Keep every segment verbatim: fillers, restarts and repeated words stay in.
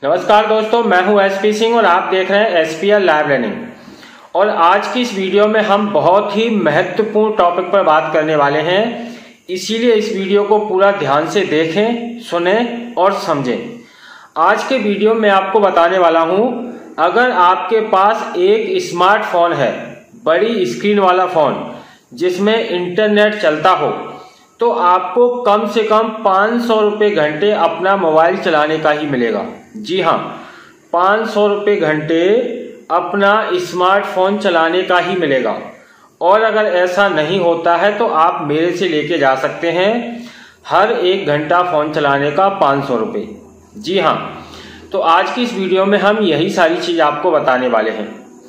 नमस्कार दोस्तों, मैं हूं एस पी सिंह और आप देख रहे हैं S P L live learning. और आज की इस वीडियो में हम बहुत ही महत्वपूर्ण टॉपिक पर बात करने वाले हैं, इसीलिए इस वीडियो को पूरा ध्यान से देखें, सुनें और समझें। आज के वीडियो में आपको बताने वाला हूं, अगर आपके पास एक स्मार्टफोन है, बड़ी स्क्रीन वाला फोन जिसमें इंटरनेट चलता हो, तो आपको कम से कम पाँच सौ रुपये घंटे अपना मोबाइल चलाने का ही मिलेगा। जी हाँ, पाँच सौ रुपये घंटे अपना स्मार्टफोन चलाने का ही मिलेगा। और अगर ऐसा नहीं होता है तो आप मेरे से लेके जा सकते हैं हर एक घंटा फोन चलाने का पाँच सौ रुपये। जी हाँ, तो आज की इस वीडियो में हम यही सारी चीज़ आपको बताने वाले हैं।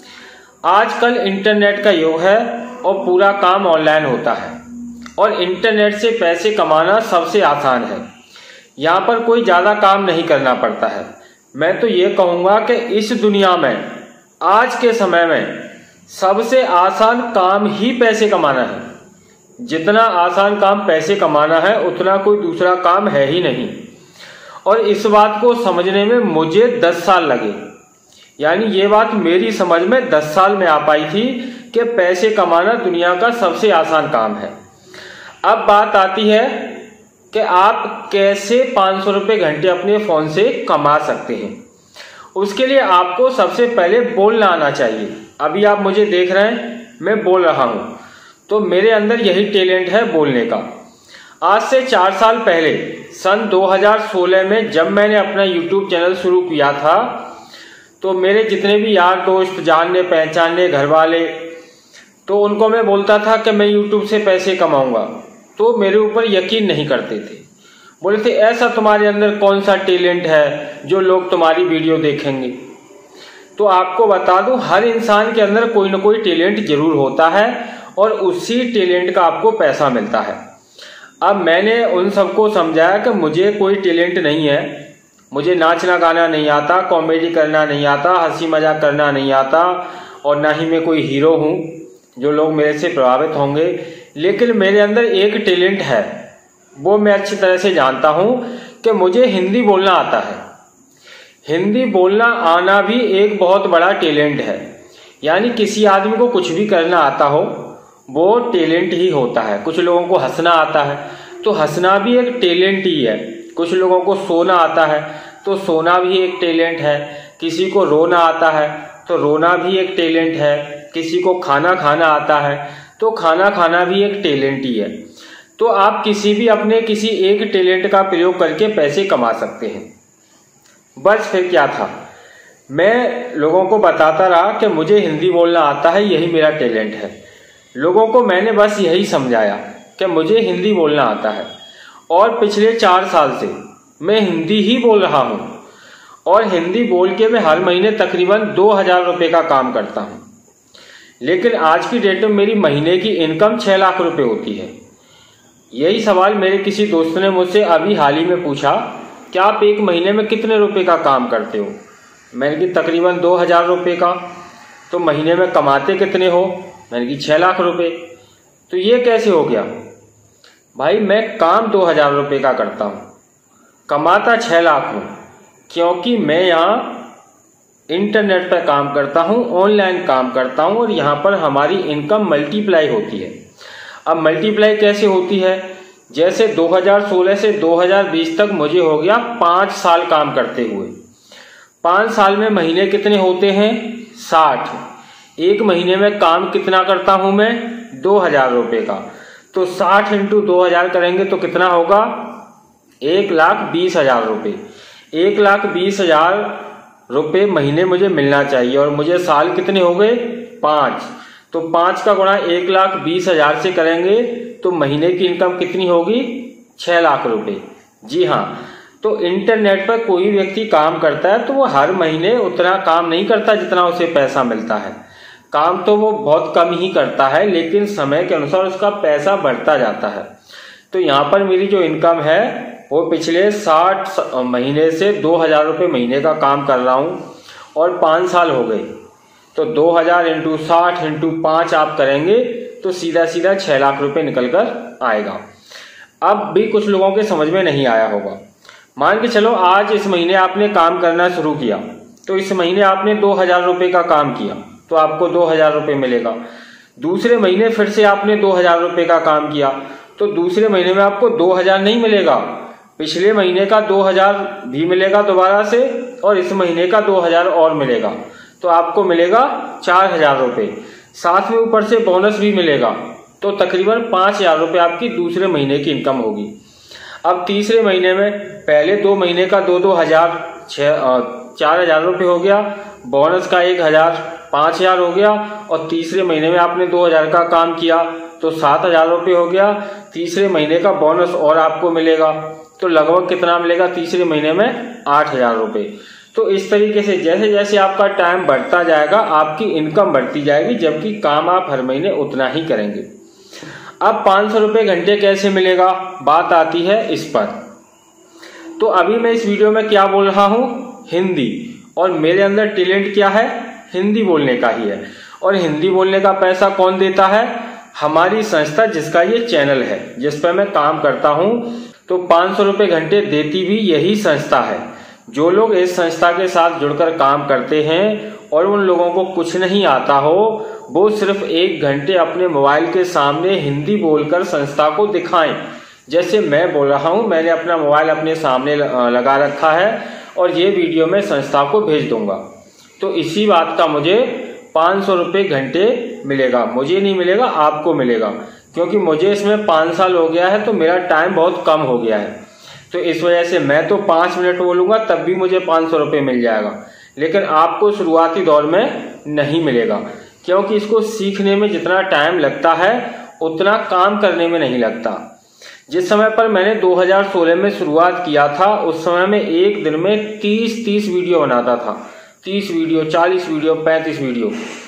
आजकल इंटरनेट का युग है और पूरा काम ऑनलाइन होता है और इंटरनेट से पैसे कमाना सबसे आसान है। यहाँ पर कोई ज़्यादा काम नहीं करना पड़ता है। मैं तो ये कहूँगा कि इस दुनिया में आज के समय में सबसे आसान काम ही पैसे कमाना है। जितना आसान काम पैसे कमाना है उतना कोई दूसरा काम है ही नहीं। और इस बात को समझने में मुझे दस साल लगे, यानी ये बात मेरी समझ में दस साल में आ पाई थी कि पैसे कमाना दुनिया का सबसे आसान काम है। अब बात आती है कि आप कैसे पाँच सौ रुपये घंटे अपने फ़ोन से कमा सकते हैं। उसके लिए आपको सबसे पहले बोलना आना चाहिए। अभी आप मुझे देख रहे हैं, मैं बोल रहा हूँ, तो मेरे अंदर यही टैलेंट है बोलने का। आज से चार साल पहले सन दो हज़ार सोलह में जब मैंने अपना यूट्यूब चैनल शुरू किया था, तो मेरे जितने भी यार दोस्त, जानने पहचानने, घर वाले, तो उनको मैं बोलता था कि मैं यूट्यूब से पैसे कमाऊंगा, तो मेरे ऊपर यकीन नहीं करते थे। बोले थे ऐसा तुम्हारे अंदर कौन सा टैलेंट है जो लोग तुम्हारी वीडियो देखेंगे। तो आपको बता दूं, हर इंसान के अंदर कोई ना कोई टैलेंट जरूर होता है और उसी टैलेंट का आपको पैसा मिलता है। अब मैंने उन सबको समझाया कि मुझे कोई टैलेंट नहीं है, मुझे नाचना गाना नहीं आता, कॉमेडी करना नहीं आता, हंसी मजाक करना नहीं आता, और ना ही मैं कोई हीरो हूँ जो लोग मेरे से प्रभावित होंगे। लेकिन मेरे अंदर एक टैलेंट है, वो मैं अच्छी तरह से जानता हूँ कि मुझे हिंदी बोलना आता है। हिंदी बोलना आना भी एक बहुत बड़ा टैलेंट है। यानी किसी आदमी को कुछ भी करना आता हो वो टैलेंट ही होता है। कुछ लोगों को हंसना आता है तो हंसना भी एक टैलेंट ही है। कुछ लोगों को सोना आता है तो सोना भी एक टैलेंट है। किसी को रोना आता है तो रोना भी एक टैलेंट है। किसी को खाना खाना आता है तो खाना खाना भी एक टैलेंट ही है। तो आप किसी भी अपने किसी एक टैलेंट का प्रयोग करके पैसे कमा सकते हैं। बस फिर क्या था, मैं लोगों को बताता रहा कि मुझे हिंदी बोलना आता है, यही मेरा टैलेंट है। लोगों को मैंने बस यही समझाया कि मुझे हिंदी बोलना आता है। और पिछले चार साल से मैं हिंदी ही बोल रहा हूँ और हिंदी बोल के मैं हर महीने तकरीबन दो हजार रुपये का काम करता हूँ। लेकिन आज की डेट में मेरी महीने की इनकम छः लाख रुपए होती है। यही सवाल मेरे किसी दोस्त ने मुझसे अभी हाल ही में पूछा कि आप एक महीने में कितने रुपए का काम करते हो। मैंने कि तकरीबन दो हजार रुपये का। तो महीने में कमाते कितने हो? मैंने कि छः लाख रुपए। तो ये कैसे हो गया? भाई मैं काम दो हजार रुपये का करता हूँ, कमाता छः लाख हूँ, क्योंकि मैं यहाँ इंटरनेट पर काम करता हूँ, ऑनलाइन काम करता हूँ और यहाँ पर हमारी इनकम मल्टीप्लाई होती है। अब मल्टीप्लाई कैसे होती है? जैसे दो हज़ार सोलह से दो हज़ार बीस तक मुझे हो गया पाँच साल काम करते हुए। पाँच साल में महीने कितने होते हैं? साठ। एक महीने में काम कितना करता हूँ मैं? दो हजार रुपये का। तो साठ इंटू दो हजार करेंगे तो कितना होगा? एक लाख बीस हजार रुपये। एक लाख बीस हजार रुपये महीने मुझे मिलना चाहिए और मुझे साल कितने हो गए? पाँच। तो पाँच का गुणा एक लाख बीस हजार से करेंगे तो महीने की इनकम कितनी होगी? छः लाख रुपए। जी हाँ, तो इंटरनेट पर कोई व्यक्ति काम करता है तो वो हर महीने उतना काम नहीं करता जितना उसे पैसा मिलता है। काम तो वो बहुत कम ही करता है, लेकिन समय के अनुसार उसका पैसा बढ़ता जाता है। तो यहाँ पर मेरी जो इनकम है वो पिछले साठ महीने से दो हजार रुपये महीने का काम कर रहा हूँ और पाँच साल हो गए। तो दो हजार इंटू साठ इंटू पाँच आप करेंगे तो सीधा सीधा छः लाख रुपए निकल कर आएगा। अब भी कुछ लोगों के समझ में नहीं आया होगा। मान के चलो आज इस महीने आपने काम करना शुरू किया, तो इस महीने आपने दो हजार रुपये का काम किया तो आपको दो हजार रुपये मिलेगा। दूसरे महीने फिर से आपने दो हजार रुपये का काम किया तो दूसरे महीने में आपको दो हजार नहीं मिलेगा, पिछले महीने का दो हजार भी मिलेगा दोबारा से और इस महीने का दो हजार और मिलेगा, तो आपको मिलेगा चार हजार रुपये। साथ में ऊपर से बोनस भी मिलेगा, तो तकरीबन पाँच हजार रुपये आपकी दूसरे महीने की इनकम होगी। अब तीसरे महीने में पहले दो महीने का दो दो हजार छः चार हजार रुपये हो गया, बोनस का एक हजार पाँच हजार हो गया, और तीसरे महीने में आपने दो हजार का काम किया तो सात हजार रुपये हो गया। तीसरे महीने का बोनस और आपको मिलेगा, तो लगभग कितना मिलेगा तीसरे महीने में आठ हजार रुपये। तो इस तरीके से जैसे जैसे आपका टाइम बढ़ता जाएगा आपकी इनकम बढ़ती जाएगी, जबकि काम आप हर महीने उतना ही करेंगे। अब पाँच सौ रुपये घंटे कैसे मिलेगा, बात आती है इस पर। तो अभी मैं इस वीडियो में क्या बोल रहा हूँ, हिंदी, और मेरे अंदर टैलेंट क्या है, हिंदी बोलने का ही है। और हिंदी बोलने का पैसा कौन देता है, हमारी संस्था जिसका ये चैनल है, जिस पर मैं काम करता हूँ। तो पाँच सौ रुपये घंटे देती भी यही संस्था है। जो लोग इस संस्था के साथ जुड़कर काम करते हैं और उन लोगों को कुछ नहीं आता हो, वो सिर्फ एक घंटे अपने मोबाइल के सामने हिंदी बोलकर संस्था को दिखाएं। जैसे मैं बोल रहा हूँ, मैंने अपना मोबाइल अपने सामने लगा रखा है और ये वीडियो मैं संस्था को भेज दूंगा, तो इसी बात का मुझे पाँच सौ रुपये घंटे मिलेगा। मुझे नहीं मिलेगा, आपको मिलेगा, क्योंकि मुझे इसमें पाँच साल हो गया है तो मेरा टाइम बहुत कम हो गया है। तो इस वजह से मैं तो पाँच मिनट बोलूँगा तब भी मुझे पाँच सौ रुपये मिल जाएगा, लेकिन आपको शुरुआती दौर में नहीं मिलेगा, क्योंकि इसको सीखने में जितना टाइम लगता है उतना काम करने में नहीं लगता। जिस समय पर मैंने दो हज़ार सोलह में शुरुआत किया था, उस समय में एक दिन में तीस तीस वीडियो बनाता था, तीस वीडियो, चालीस वीडियो, पैंतीस वीडियो,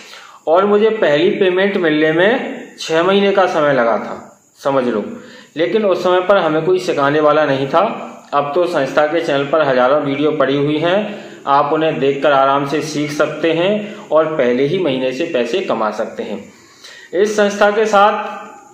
और मुझे पहली पेमेंट मिलने में छः महीने का समय लगा था, समझ लो। लेकिन उस समय पर हमें कोई सिखाने वाला नहीं था। अब तो संस्था के चैनल पर हजारों वीडियो पड़ी हुई हैं, आप उन्हें देखकर आराम से सीख सकते हैं और पहले ही महीने से पैसे कमा सकते हैं। इस संस्था के साथ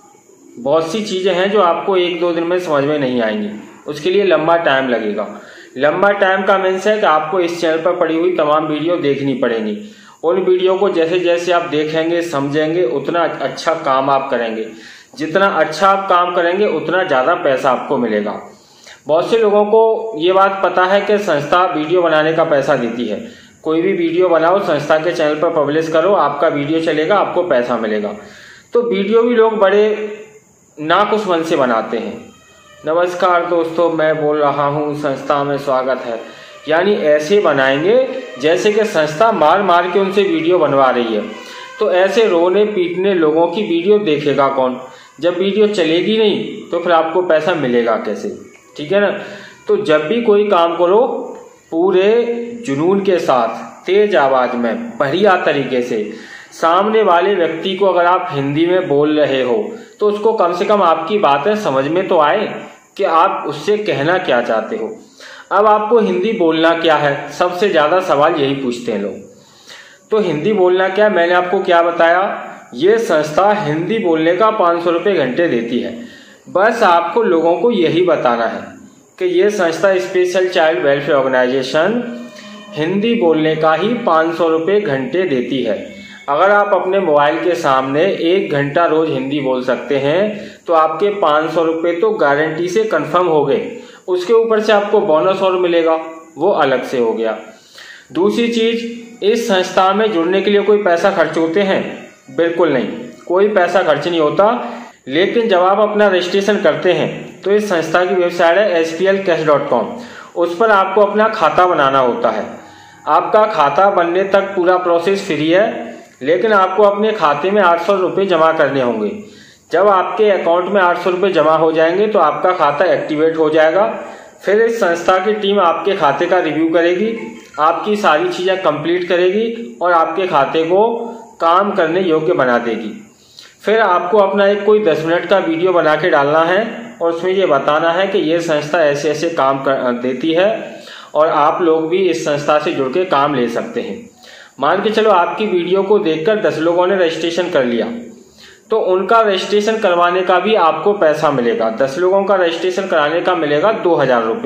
बहुत सी चीज़ें हैं जो आपको एक दो दिन में समझ में नहीं आएंगी, उसके लिए लंबा टाइम लगेगा। लंबा टाइम का मीन्स है कि आपको इस चैनल पर पड़ी हुई तमाम वीडियो देखनी पड़ेंगी। उन वीडियो को जैसे जैसे आप देखेंगे, समझेंगे, उतना अच्छा काम आप करेंगे। जितना अच्छा आप काम करेंगे उतना ज़्यादा पैसा आपको मिलेगा। बहुत से लोगों को ये बात पता है कि संस्था वीडियो बनाने का पैसा देती है। कोई भी वीडियो बनाओ, संस्था के चैनल पर पब्लिश करो, आपका वीडियो चलेगा, आपको पैसा मिलेगा। तो वीडियो भी लोग बड़े नाखुश मन से बनाते हैं। नमस्कार दोस्तों, मैं बोल रहा हूँ, संस्था में स्वागत है, यानी ऐसे बनाएंगे जैसे कि संस्था मार मार के उनसे वीडियो बनवा रही है। तो ऐसे रोने पीटने लोगों की वीडियो देखेगा कौन? जब वीडियो चलेगी नहीं तो फिर आपको पैसा मिलेगा कैसे? ठीक है ना। तो जब भी कोई काम करो पूरे जुनून के साथ, तेज आवाज में, बढ़िया तरीके से। सामने वाले व्यक्ति को अगर आप हिंदी में बोल रहे हो तो उसको कम से कम आपकी बातें समझ में तो आए कि आप उससे कहना क्या चाहते हो। अब आपको हिंदी बोलना क्या है, सबसे ज्यादा सवाल यही पूछते हैं लोग। तो हिंदी बोलना क्या, मैंने आपको क्या बताया, ये संस्था हिंदी बोलने का पाँच सौ रुपये घंटे देती है। बस आपको लोगों को यही बताना है कि ये संस्था special child welfare organisation Hindi बोलने का ही पाँच सौ रुपये घंटे देती है। अगर आप अपने मोबाइल के सामने एक घंटा रोज हिंदी बोल सकते हैं तो आपके पाँच सौ रुपये तो गारंटी से कंफर्म हो गए। उसके ऊपर से आपको बोनस और मिलेगा, वो अलग से हो गया। दूसरी चीज, इस संस्था में जुड़ने के लिए कोई पैसा खर्च होते हैं? बिल्कुल नहीं, कोई पैसा खर्च नहीं होता। लेकिन जब आप अपना रजिस्ट्रेशन करते हैं तो इस संस्था की वेबसाइट है S P L cash dot com, उस पर आपको अपना खाता बनाना होता है। आपका खाता बनने तक पूरा प्रोसेस फ्री है, लेकिन आपको अपने खाते में आठ सौ रुपये जमा करने होंगे। जब आपके अकाउंट में आठ सौ रुपये जमा हो जाएंगे तो आपका खाता एक्टिवेट हो जाएगा। फिर इस संस्था की टीम आपके खाते का रिव्यू करेगी, आपकी सारी चीज़ें कंप्लीट करेगी और आपके खाते को काम करने योग्य बना देगी। फिर आपको अपना एक कोई दस मिनट का वीडियो बना के डालना है और उसमें ये बताना है कि ये संस्था ऐसे ऐसे काम कर देती है और आप लोग भी इस संस्था से जुड़ के काम ले सकते हैं। मान के चलो आपकी वीडियो को देखकर दस लोगों ने रजिस्ट्रेशन कर लिया, तो उनका रजिस्ट्रेशन करवाने का भी आपको पैसा मिलेगा। दस लोगों का रजिस्ट्रेशन कराने का मिलेगा दो हजार रुपये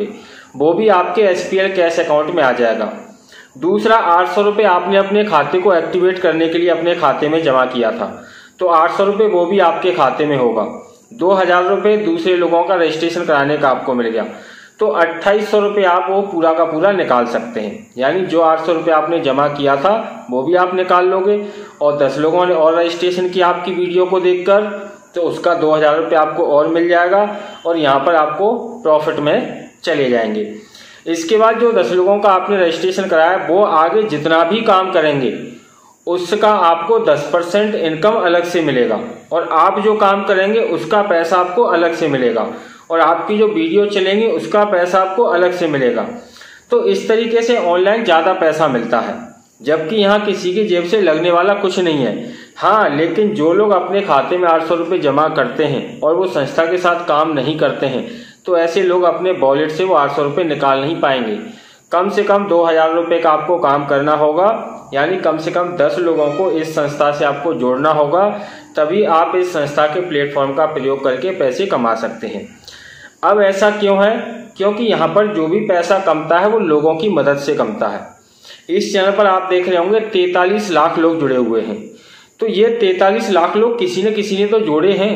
वो भी आपके S P L cash account में आ जाएगा। दूसरा, आठ सौ रुपये आपने अपने खाते को एक्टिवेट करने के लिए अपने खाते में जमा किया था, तो आठ सौ रुपये वो भी आपके खाते में होगा। दो हजार रुपये दूसरे लोगों का रजिस्ट्रेशन कराने का आपको मिल गया, तो अट्ठाईस सौ रुपये आप वो पूरा का पूरा निकाल सकते हैं। यानी जो आठ सौ रुपये आपने जमा किया था वो भी आप निकाल लोगे, और दस लोगों ने और रजिस्ट्रेशन किया आपकी वीडियो को देखकर, तो उसका दो हजार रुपये आपको और मिल जाएगा, और यहाँ पर आपको प्रॉफिट में चले जाएंगे। इसके बाद जो दस लोगों का आपने रजिस्ट्रेशन कराया, वो आगे जितना भी काम करेंगे उसका आपको दस परसेंट इनकम अलग से मिलेगा, और आप जो काम करेंगे उसका पैसा आपको अलग से मिलेगा, और आपकी जो वीडियो चलेंगी उसका पैसा आपको अलग से मिलेगा। तो इस तरीके से ऑनलाइन ज़्यादा पैसा मिलता है, जबकि यहाँ किसी की जेब से लगने वाला कुछ नहीं है। हाँ, लेकिन जो लोग अपने खाते में आठ सौ रुपये जमा करते हैं और वो संस्था के साथ काम नहीं करते हैं, तो ऐसे लोग अपने वॉलेट से वो आठ सौ रुपये निकाल नहीं पाएंगे। कम से कम दो हजार रुपये का आपको काम करना होगा, यानी कम से कम दस लोगों को इस संस्था से आपको जोड़ना होगा, तभी आप इस संस्था के प्लेटफॉर्म का प्रयोग करके पैसे कमा सकते हैं। अब ऐसा क्यों है? क्योंकि यहाँ पर जो भी पैसा कमता है वो लोगों की मदद से कमता है। इस चैनल पर आप देख रहे होंगे तैंतालीस लाख लोग जुड़े हुए हैं, तो ये तैंतालीस लाख लोग किसी न किसी ने तो जोड़े हैं,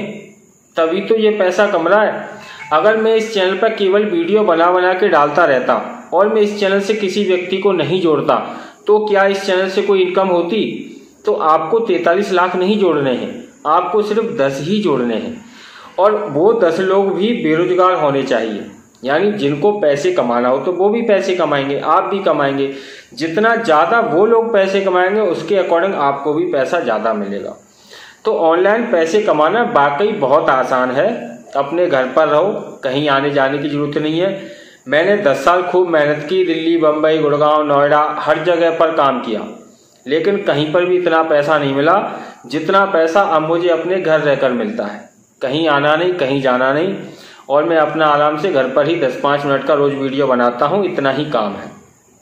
तभी तो ये पैसा कम रहा है। अगर मैं इस चैनल पर केवल वीडियो बना बना के डालता रहता और मैं इस चैनल से किसी व्यक्ति को नहीं जोड़ता, तो क्या इस चैनल से कोई इनकम होती? तो आपको तैंतालीस लाख नहीं जोड़ने हैं, आपको सिर्फ दस ही जोड़ने हैं, और वो दस लोग भी बेरोजगार होने चाहिए। यानी जिनको पैसे कमाना हो तो वो भी पैसे कमाएंगे, आप भी कमाएंगे। जितना ज़्यादा वो लोग पैसे कमाएंगे उसके अकॉर्डिंग आपको भी पैसा ज़्यादा मिलेगा। तो ऑनलाइन पैसे कमाना वाकई बहुत आसान है। अपने घर पर रहो, कहीं आने जाने की जरूरत नहीं है। मैंने दस साल खूब मेहनत की, दिल्ली, बम्बई, गुड़गांव, नोएडा, हर जगह पर काम किया, लेकिन कहीं पर भी इतना पैसा नहीं मिला जितना पैसा अब मुझे अपने घर रहकर मिलता है। कहीं आना नहीं, कहीं जाना नहीं, और मैं अपना आराम से घर पर ही दस पाँच मिनट का रोज वीडियो बनाता हूँ, इतना ही काम है।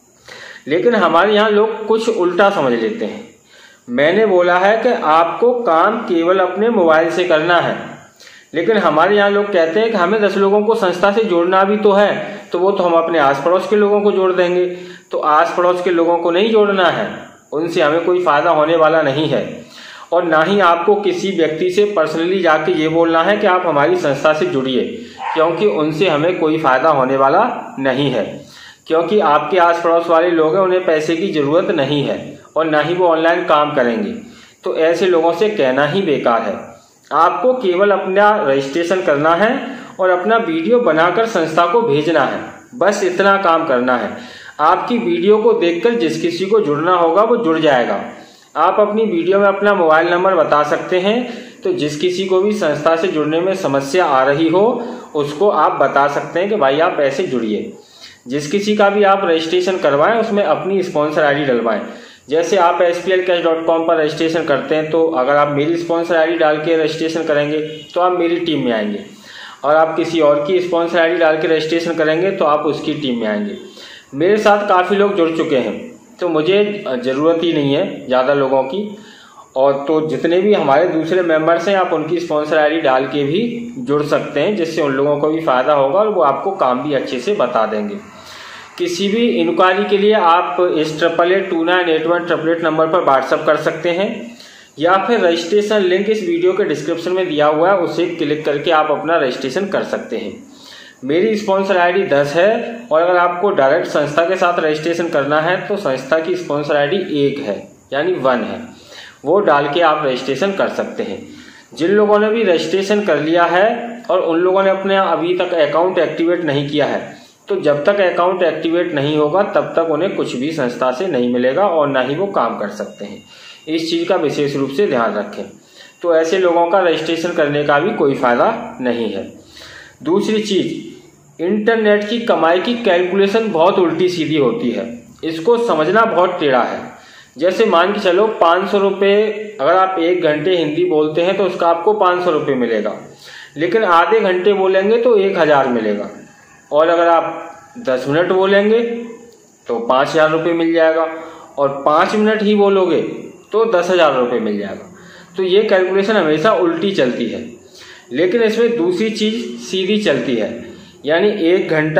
लेकिन हमारे यहाँ लोग कुछ उल्टा समझ लेते हैं। मैंने बोला है कि आपको काम केवल अपने मोबाइल से करना है, लेकिन हमारे यहाँ लोग कहते हैं कि हमें दस लोगों को संस्था से जोड़ना भी तो है, तो वो तो हम अपने आस पड़ोस के लोगों को जोड़ देंगे। तो आस पड़ोस के लोगों को नहीं जोड़ना है, उनसे हमें कोई फायदा होने वाला नहीं है, और ना ही आपको किसी व्यक्ति से पर्सनली जाके ये बोलना है कि आप हमारी संस्था से जुड़िए, क्योंकि उनसे हमें कोई फायदा होने वाला नहीं है। क्योंकि आपके आस पड़ोस वाले लोग हैं, उन्हें पैसे की जरूरत नहीं है और ना ही वो ऑनलाइन काम करेंगे, तो ऐसे लोगों से कहना ही बेकार है। आपको केवल अपना रजिस्ट्रेशन करना है और अपना वीडियो बनाकर संस्था को भेजना है, बस इतना काम करना है। आपकी वीडियो को देखकर जिस किसी को जुड़ना होगा वो जुड़ जाएगा। आप अपनी वीडियो में अपना मोबाइल नंबर बता सकते हैं, तो जिस किसी को भी संस्था से जुड़ने में समस्या आ रही हो उसको आप बता सकते हैं कि भाई आप ऐसे जुड़िए। जिस किसी का भी आप रजिस्ट्रेशन करवाएं उसमें अपनी स्पॉन्सर आईडी डलवाएं। जैसे आप S P L cash dot com पर रजिस्ट्रेशन करते हैं, तो अगर आप मेरी स्पॉन्सर आईडी डाल के रजिस्ट्रेशन करेंगे तो आप मेरी टीम में आएंगे, और आप किसी और की स्पॉन्सर आईडी डाल के रजिस्ट्रेशन करेंगे तो आप उसकी टीम में आएंगे। मेरे साथ काफ़ी लोग जुड़ चुके हैं, तो मुझे ज़रूरत ही नहीं है ज़्यादा लोगों की। और तो जितने भी हमारे दूसरे मेंबर्स हैं, आप उनकी स्पॉन्सर आईडी डाल के भी जुड़ सकते हैं, जिससे उन लोगों को भी फ़ायदा होगा और वो आपको काम भी अच्छे से बता देंगे। किसी भी इंक्वायरी के लिए आप इस triple eight two nine eight one triple eight number पर व्हाट्सअप कर सकते हैं, या फिर रजिस्ट्रेशन लिंक इस वीडियो के डिस्क्रिप्शन में दिया हुआ है, उसे क्लिक करके आप अपना रजिस्ट्रेशन कर सकते हैं। मेरी स्पॉन्सर आईडी दस है, और अगर आपको डायरेक्ट संस्था के साथ रजिस्ट्रेशन करना है तो संस्था की स्पॉन्सर आईडी एक है, यानी वन है, वो डाल के आप रजिस्ट्रेशन कर सकते हैं। जिन लोगों ने भी रजिस्ट्रेशन कर लिया है और उन लोगों ने अपने अभी तक अकाउंट एक्टिवेट नहीं किया है, तो जब तक अकाउंट एक्टिवेट नहीं होगा तब तक उन्हें कुछ भी संस्था से नहीं मिलेगा और ना ही वो काम कर सकते हैं। इस चीज़ का विशेष रूप से ध्यान रखें। तो ऐसे लोगों का रजिस्ट्रेशन करने का भी कोई फायदा नहीं है। दूसरी चीज, इंटरनेट की कमाई की कैलकुलेशन बहुत उल्टी सीधी होती है, इसको समझना बहुत टेढ़ा है। जैसे मान के चलो पाँच सौ रुपये, अगर आप एक घंटे हिंदी बोलते हैं तो उसका आपको पाँच सौ रुपये मिलेगा, लेकिन आधे घंटे बोलेंगे तो एक हज़ार मिलेगा, और अगर आप दस मिनट बोलेंगे तो पाँच हज़ार रुपये मिल जाएगा, और पाँच मिनट ही बोलोगे तो दस हज़ार रुपये मिल जाएगा। तो ये कैलकुलेशन हमेशा उल्टी चलती है। लेकिन इसमें दूसरी चीज़ सीधी चलती है, यानी एक घंटा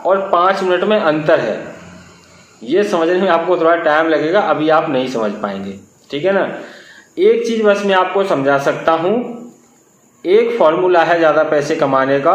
और पाँच मिनट में अंतर है, ये समझने में आपको थोड़ा टाइम लगेगा, अभी आप नहीं समझ पाएंगे, ठीक है ना। एक चीज़ बस मैं आपको समझा सकता हूँ, एक फॉर्मूला है ज़्यादा पैसे कमाने का,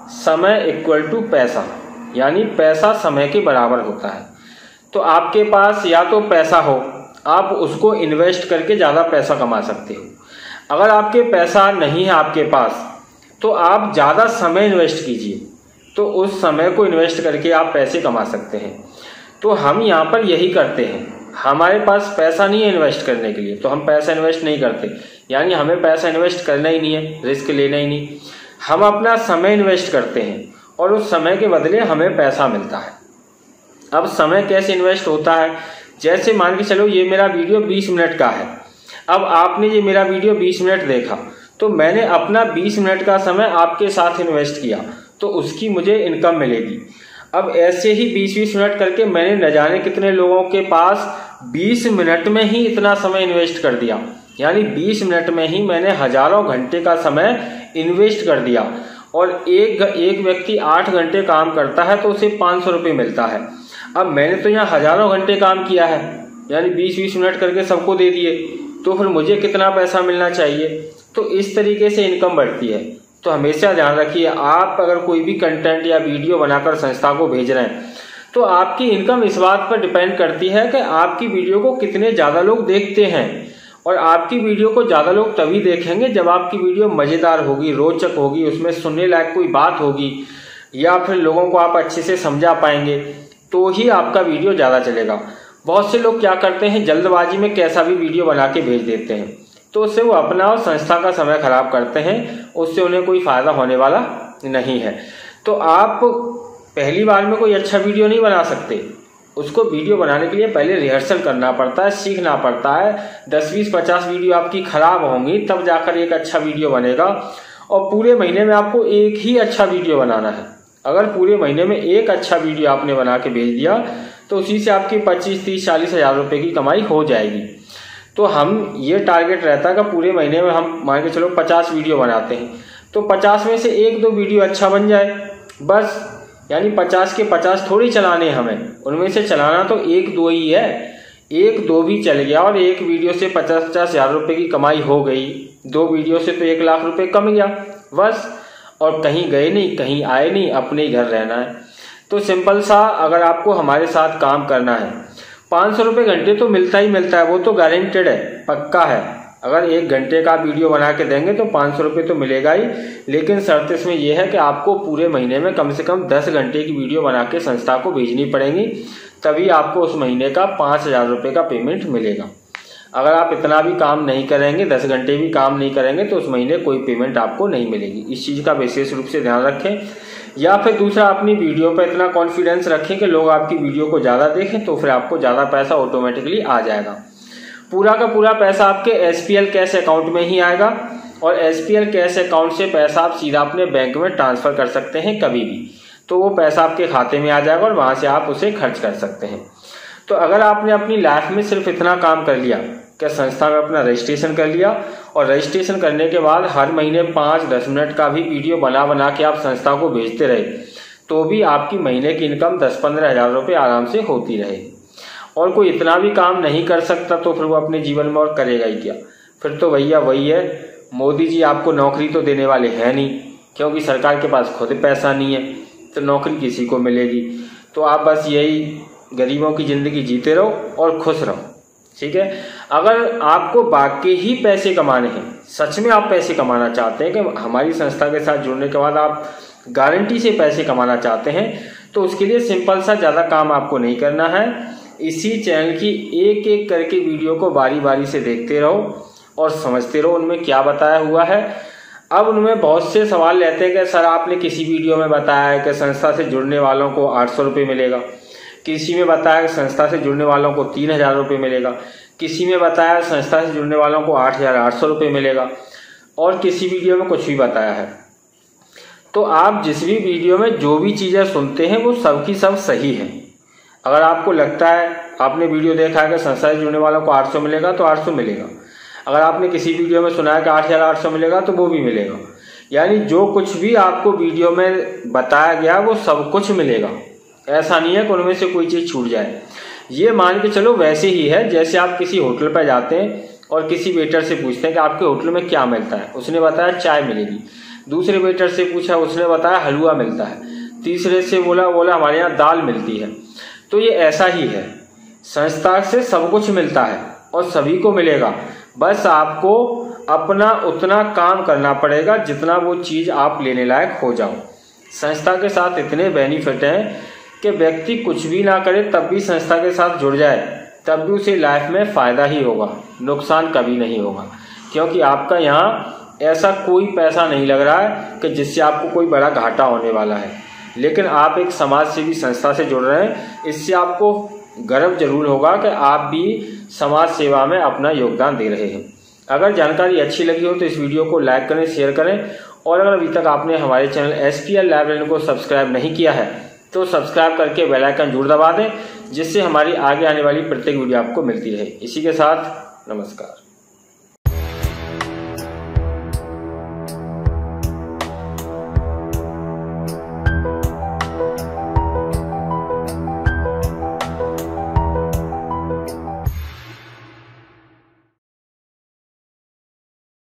समय इक्वल टू पैसा, यानी पैसा समय के बराबर होता है। तो आपके पास या तो पैसा हो, आप उसको इन्वेस्ट करके ज़्यादा पैसा कमा सकते हो। अगर आपके पैसा नहीं है आपके पास, तो आप ज़्यादा समय इन्वेस्ट कीजिए, तो उस समय को इन्वेस्ट करके आप पैसे कमा सकते हैं। तो हम यहाँ पर यही करते हैं, हमारे पास पैसा नहीं है इन्वेस्ट करने के लिए, तो हम पैसा इन्वेस्ट नहीं करते, यानी हमें पैसा इन्वेस्ट करना ही नहीं है, रिस्क लेना ही नहीं। हम अपना समय इन्वेस्ट करते हैं और उस समय के बदले हमें पैसा मिलता है। अब समय कैसे इन्वेस्ट होता है, जैसे मान के चलो ये मेरा वीडियो बीस मिनट का है, अब आपने ये मेरा वीडियो बीस मिनट देखा, तो मैंने अपना बीस मिनट का समय आपके साथ इन्वेस्ट किया, तो उसकी मुझे इनकम मिलेगी। अब ऐसे ही बीस बीस मिनट करके मैंने न जाने कितने लोगों के पास बीस मिनट में ही इतना समय इन्वेस्ट कर दिया, यानी बीस मिनट में ही मैंने हजारों घंटे का समय इन्वेस्ट कर दिया। और एक एक व्यक्ति आठ घंटे काम करता है तो उसे पाँच सौ रुपये मिलता है। अब मैंने तो यहाँ हजारों घंटे काम किया है, यानी बीस बीस मिनट करके सबको दे दिए, तो फिर मुझे कितना पैसा मिलना चाहिए। तो इस तरीके से इनकम बढ़ती है। तो हमेशा ध्यान रखिए, आप अगर कोई भी कंटेंट या वीडियो बनाकर संस्था को भेज रहे हैं, तो आपकी इनकम इस बात पर डिपेंड करती है कि आपकी वीडियो को कितने ज़्यादा लोग देखते हैं। और आपकी वीडियो को ज़्यादा लोग तभी देखेंगे जब आपकी वीडियो मज़ेदार होगी, रोचक होगी, उसमें सुनने लायक कोई बात होगी, या फिर लोगों को आप अच्छे से समझा पाएंगे, तो ही आपका वीडियो ज़्यादा चलेगा। बहुत से लोग क्या करते हैं, जल्दबाजी में कैसा भी वीडियो बना के भेज देते हैं, तो उससे वो अपना और संस्था का समय खराब करते हैं, उससे उन्हें कोई फ़ायदा होने वाला नहीं है। तो आप पहली बार में कोई अच्छा वीडियो नहीं बना सकते, उसको वीडियो बनाने के लिए पहले रिहर्सल करना पड़ता है, सीखना पड़ता है। दस बीस पचास वीडियो आपकी खराब होंगी, तब जाकर एक अच्छा वीडियो बनेगा। और पूरे महीने में आपको एक ही अच्छा वीडियो बनाना है। अगर पूरे महीने में एक अच्छा वीडियो आपने बना के भेज दिया, तो उसी से आपकी पच्चीस तीस चालीस हज़ार रुपये की कमाई हो जाएगी। तो हम ये टारगेट रहता है कि पूरे महीने में हम मान के चलो पचास वीडियो बनाते हैं, तो पचास में से एक दो वीडियो अच्छा बन जाए बस, यानी पचास के पचास थोड़ी चलाने हैं हमें, उनमें से चलाना तो एक दो ही है। एक दो भी चल गया और एक वीडियो से पचास पचास हज़ार रुपये की कमाई हो गई, दो वीडियो से तो एक लाख रुपये कम गया बस। और कहीं गए नहीं, कहीं आए नहीं, अपने ही घर रहना है। तो सिंपल सा, अगर आपको हमारे साथ काम करना है, पाँच सौ रुपये घंटे तो मिलता ही मिलता है, वो तो गारंटेड है, पक्का है। अगर एक घंटे का वीडियो बना के देंगे तो पाँच सौ रुपये तो मिलेगा ही, लेकिन शर्त इसमें यह है कि आपको पूरे महीने में कम से कम दस घंटे की वीडियो बना के संस्था को भेजनी पड़ेगी, तभी आपको उस महीने का पाँच हज़ार रुपये का पेमेंट मिलेगा। अगर आप इतना भी काम नहीं करेंगे, दस घंटे भी काम नहीं करेंगे, तो उस महीने कोई पेमेंट आपको नहीं मिलेगी। इस चीज़ का विशेष रूप से ध्यान रखें। या फिर दूसरा, अपनी वीडियो पर इतना कॉन्फिडेंस रखें कि लोग आपकी वीडियो को ज़्यादा देखें, तो फिर आपको ज़्यादा पैसा ऑटोमेटिकली आ जाएगा। पूरा का पूरा पैसा आपके S P L cash account में ही आएगा, और S P L cash account से पैसा आप सीधा अपने बैंक में ट्रांसफ़र कर सकते हैं कभी भी, तो वो पैसा आपके खाते में आ जाएगा और वहाँ से आप उसे खर्च कर सकते हैं। तो अगर आपने अपनी लाइफ में सिर्फ इतना काम कर लिया कि संस्था में अपना रजिस्ट्रेशन कर लिया, और रजिस्ट्रेशन करने के बाद हर महीने पाँच दस मिनट का भी वीडियो बना बना के आप संस्था को भेजते रहे, तो भी आपकी महीने की इनकम दस पंद्रह हज़ार रुपये आराम से होती रहेगी। और कोई इतना भी काम नहीं कर सकता तो फिर वो अपने जीवन में और करेगा ही क्या। फिर तो भैया वही है, मोदी जी आपको नौकरी तो देने वाले हैं नहीं, क्योंकि सरकार के पास खुद पैसा नहीं है, तो नौकरी किसी को मिलेगी। तो आप बस यही गरीबों की ज़िंदगी जीते रहो और खुश रहो, ठीक है। अगर आपको बाकी ही पैसे कमाने हैं, सच में आप पैसे कमाना चाहते हैं कि हमारी संस्था के साथ जुड़ने के बाद आप गारंटी से पैसे कमाना चाहते हैं, तो उसके लिए सिंपल सा, ज़्यादा काम आपको नहीं करना है। इसी चैनल की एक एक करके वीडियो को बारी बारी से देखते रहो और समझते रहो उनमें क्या बताया हुआ है। अब उनमें बहुत से सवाल रहते हैं कि सर आपने किसी वीडियो में बताया है कि संस्था से जुड़ने वालों को आठ सौ रुपये मिलेगा, किसी में बताया कि संस्था से जुड़ने वालों को तीन हज़ार रुपये मिलेगा, किसी में बताया संस्था से जुड़ने वालों को आठ हज़ार आठ सौ रुपये मिलेगा, और किसी वीडियो में कुछ भी बताया है। तो आप जिस भी वीडियो में जो भी चीज़ें सुनते हैं वो सब की सब सही है। अगर आपको लगता है, आपने वीडियो देखा है कि संस्था से जुड़ने वालों को आठ सौ मिलेगा, तो आठ सौ मिलेगा। अगर आपने किसी वीडियो में सुना है कि आठ हज़ार आठ सौ मिलेगा, तो वो भी मिलेगा। यानी जो कुछ भी आपको वीडियो में बताया गया वो सब कुछ मिलेगा, ऐसा नहीं है कि उनमें से कोई चीज़ छूट जाए। ये मान के चलो वैसे ही है जैसे आप किसी होटल पर जाते हैं और किसी वेटर से पूछते हैं कि आपके होटल में क्या मिलता है, उसने बताया चाय मिलेगी। दूसरे वेटर से पूछा, उसने बताया हलवा मिलता है। तीसरे से बोला बोला हमारे यहाँ दाल मिलती है। तो ये ऐसा ही है, संस्था से सब कुछ मिलता है और सभी को मिलेगा, बस आपको अपना उतना काम करना पड़ेगा जितना वो चीज़ आप लेने लायक हो जाओ। संस्था के साथ इतने बेनिफिट हैं कि व्यक्ति कुछ भी ना करे तब भी संस्था के साथ जुड़ जाए तब भी उसे लाइफ में फ़ायदा ही होगा, नुकसान कभी नहीं होगा, क्योंकि आपका यहाँ ऐसा कोई पैसा नहीं लग रहा है कि जिससे आपको कोई बड़ा घाटा होने वाला है। लेकिन आप एक समाज सेवी संस्था से जुड़ रहे हैं, इससे आपको गर्व जरूर होगा कि आप भी समाज सेवा में अपना योगदान दे रहे हैं। अगर जानकारी अच्छी लगी हो तो इस वीडियो को लाइक करें, शेयर करें, और अगर अभी तक आपने हमारे channel S P L lab learning को सब्सक्राइब नहीं किया है तो सब्सक्राइब करके बेल आइकन जरूर दबा दें, जिससे हमारी आगे आने वाली प्रत्येक वीडियो आपको मिलती रहे। इसी के साथ नमस्कार।